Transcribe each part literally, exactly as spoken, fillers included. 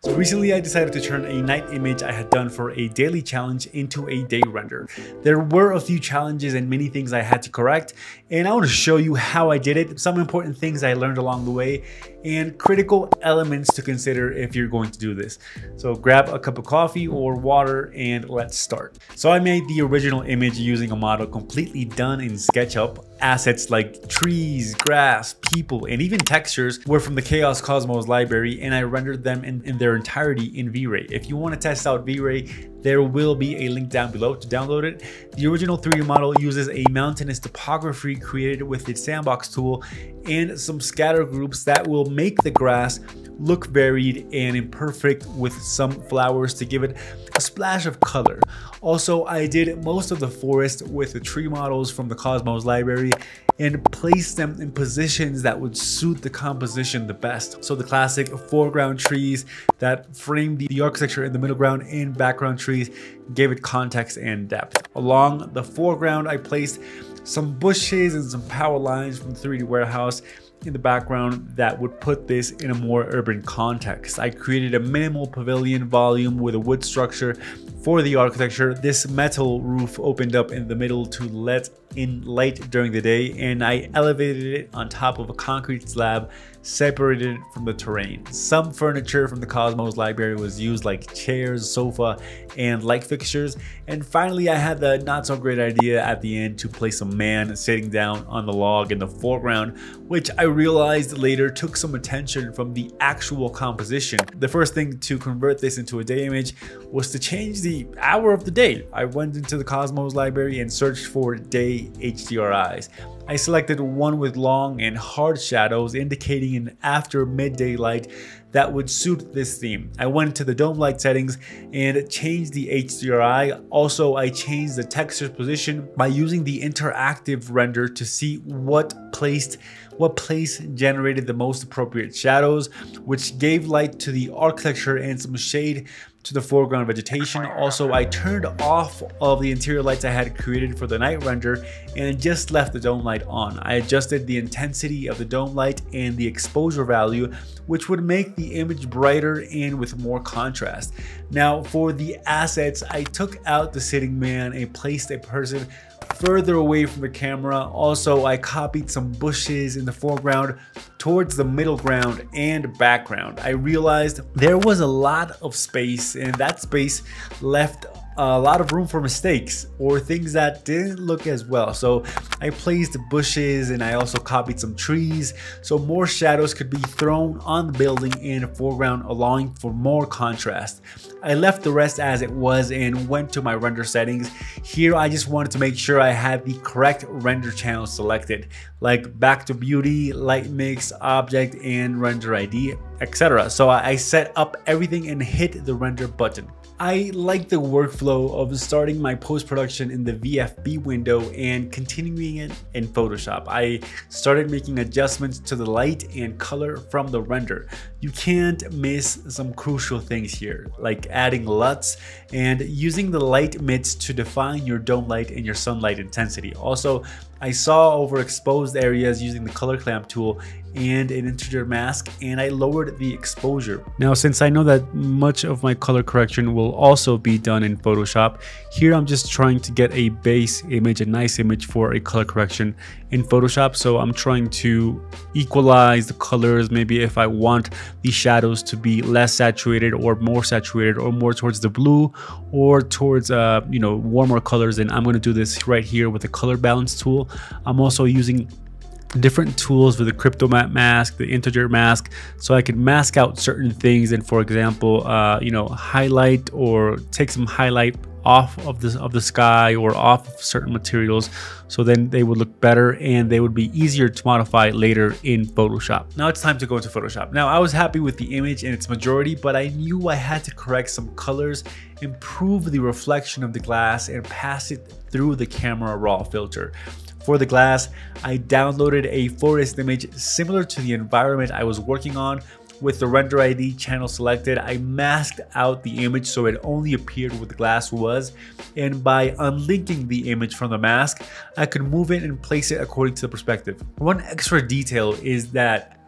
So recently I decided to turn a night image I had done for a daily challenge into a day render. There were a few challenges and many things I had to correct, and I want to show you how I did it, some important things I learned along the way, and critical elements to consider if you're going to do this. So grab a cup of coffee or water and let's start. So I made the original image using a model completely done in SketchUp. Assets like trees, grass, people, and even textures were from the Chaos Cosmos library, and I rendered them in, in their entirety in V-Ray. If you want to test out V-Ray, there will be a link down below to download it. The original three D model uses a mountainous topography created with its sandbox tool and some scatter groups that will make the grass look varied and imperfect with some flowers to give it a splash of color. Also, I did most of the forest with the tree models from the Cosmos library and placed them in positions that would suit the composition the best. So the classic foreground trees that framed the, the architecture in the middle ground and background trees gave it context and depth. Along the foreground, I placed some bushes and some power lines from the three D warehouse in the background that would put this in a more urban context. I created a minimal pavilion volume with a wood structure for the architecture. This metal roof opened up in the middle to let in light during the day, and I elevated it on top of a concrete slab separated from the terrain. Some furniture from the Cosmos library was used, like chairs, sofa, and light fixtures. And finally, I had the not so great idea at the end to place a man sitting down on the log in the foreground, which I realized later took some attention from the actual composition. The first thing to convert this into a day image was to change the hour of the day. I went into the Cosmos library and searched for day H D R Is. I selected one with long and hard shadows indicating an after midday light that would suit this theme. I went to the dome light settings and changed the H D R I. Also, I changed the texture position by using the interactive render to see what placed what place generated the most appropriate shadows, which gave light to the architecture and some shade to the foreground vegetation. Also, I turned off all of the interior lights I had created for the night render and just left the dome light on. I adjusted the intensity of the dome light and the exposure value, which would make the image brighter and with more contrast. Now, for the assets, I took out the sitting man and placed a person further away from the camera. Also, I copied some bushes in the foreground towards the middle ground and background. I realized there was a lot of space, and that space left a lot of room for mistakes or things that didn't look as well. So I placed bushes and I also copied some trees so more shadows could be thrown on the building in the foreground, allowing for more contrast. I left the rest as it was and went to my render settings. Here I just wanted to make sure I had the correct render channel selected, like back to beauty, light mix, object, and render I D, et cetera. So I set up everything and hit the render button. I like the workflow of starting my post-production in the V F B window and continuing it in Photoshop. I started making adjustments to the light and color from the render. You can't miss some crucial things here, like adding L U Ts and using the light mids to define your dome light and your sunlight intensity. Also, I saw overexposed areas using the color clamp tool and an integer mask, and I lowered the exposure. Now, since I know that much of my color correction will also be done in Photoshop, here I'm just trying to get a base image, a nice image for a color correction in Photoshop. So I'm trying to equalize the colors. Maybe if I want the shadows to be less saturated or more saturated or more towards the blue or towards uh, you know, warmer colors, then I'm going to do this right here with the color balance tool. I'm also using different tools with the crypto matte mask, the integer mask, so I can mask out certain things and, for example, uh, you know, highlight or take some highlight off of the of the sky or off of certain materials, so then they would look better and they would be easier to modify later in Photoshop. Now it's time to go into Photoshop. Now I was happy with the image in its majority, but I knew I had to correct some colors, improve the reflection of the glass, and pass it through the camera raw filter. For the glass, I downloaded a forest image similar to the environment I was working on. With the render I D channel selected, I masked out the image so it only appeared where the glass was, and by unlinking the image from the mask, I could move it and place it according to the perspective. One extra detail is that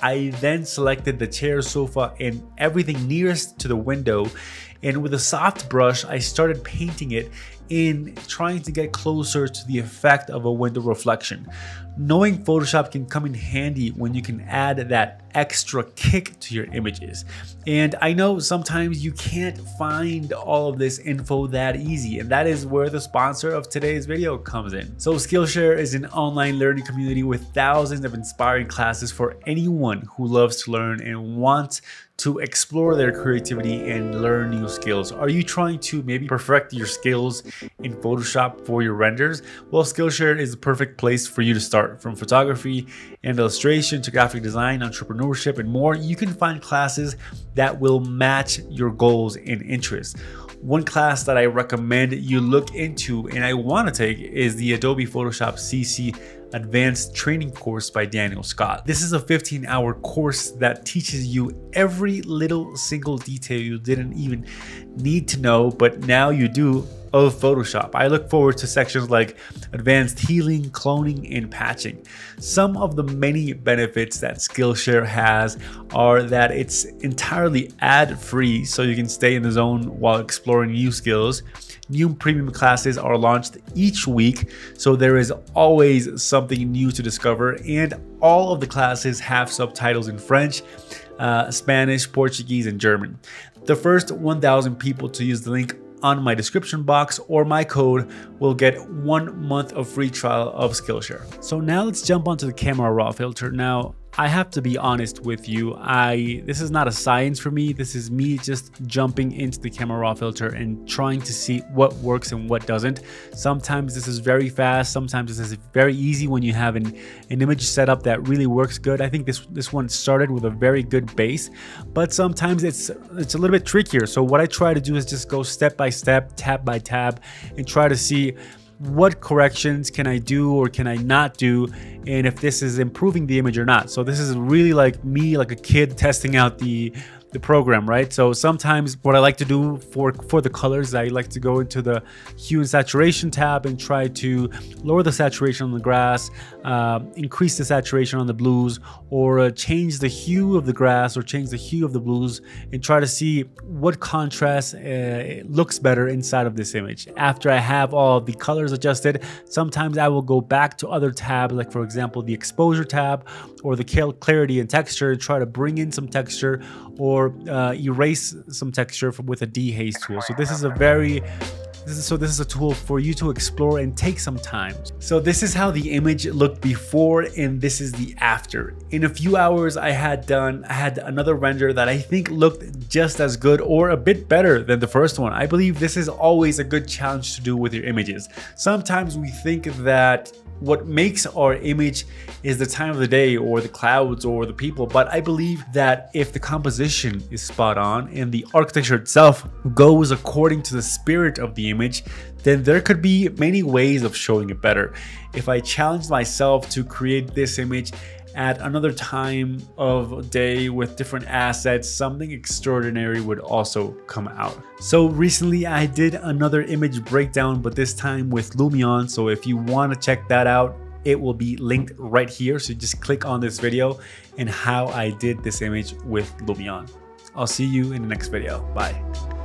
I then selected the chair, sofa, and everything nearest to the window. And with a soft brush, I started painting it in trying to get closer to the effect of a window reflection. Knowing Photoshop can come in handy when you can add that extra kick to your images. And I know sometimes you can't find all of this info that easy, and that is where the sponsor of today's video comes in. So Skillshare is an online learning community with thousands of inspiring classes for anyone who loves to learn and wants to explore their creativity and learn new skills. Are you trying to maybe perfect your skills in Photoshop for your renders? Well, Skillshare is the perfect place for you to start. From photography and illustration to graphic design, entrepreneurship, and more, you can find classes that will match your goals and interests. One class that I recommend you look into and I want to take is the Adobe Photoshop C C Advanced Training course by Daniel Scott. This is a fifteen hour course that teaches you every little single detail you didn't even need to know, but now you do, of Photoshop. I look forward to sections like advanced healing, cloning, and patching. Some of the many benefits that Skillshare has are that it's entirely ad-free, so you can stay in the zone while exploring new skills. New premium classes are launched each week, so there is always something new to discover, and all of the classes have subtitles in French, uh, Spanish, Portuguese, and German. The first one thousand people to use the link on my description box or my code will get one month of free trial of Skillshare. So now let's jump onto the camera raw filter. Now, I have to be honest with you, I this is not a science for me. This is me just jumping into the camera raw filter and trying to see what works and what doesn't. Sometimes this is very fast, sometimes this is very easy when you have an, an image setup that really works good. I think this this one started with a very good base, but sometimes it's it's a little bit trickier. So what I try to do is just go step by step, tab by tab, and try to see what corrections can I do or can I not do, and if this is improving the image or not. So this is really like me, like a kid testing out the the program, right? So sometimes what I like to do for for the colors, I like to go into the hue and saturation tab and try to lower the saturation on the grass, uh, increase the saturation on the blues, or uh, change the hue of the grass or change the hue of the blues, and try to see what contrast uh, looks better inside of this image. After I have all the colors adjusted, sometimes I will go back to other tabs, like for example the exposure tab or the clarity and texture, and try to bring in some texture or uh, erase some texture from, with a dehaze tool. So this is a very This is, so this is a tool for you to explore and take some time. So this is how the image looked before, and this is the after. In a few hours, I had done, I had another render that I think looked just as good or a bit better than the first one. I believe this is always a good challenge to do with your images. Sometimes we think that what makes our image is the time of the day or the clouds or the people, but I believe that if the composition is spot on and the architecture itself goes according to the spirit of the image, then there could be many ways of showing it better. If I challenge myself to create this image at another time of day with different assets, something extraordinary would also come out. So recently I did another image breakdown, but this time with Lumion. So if you want to check that out, it will be linked right here. So just click on this video and how I did this image with Lumion. I'll see you in the next video. Bye.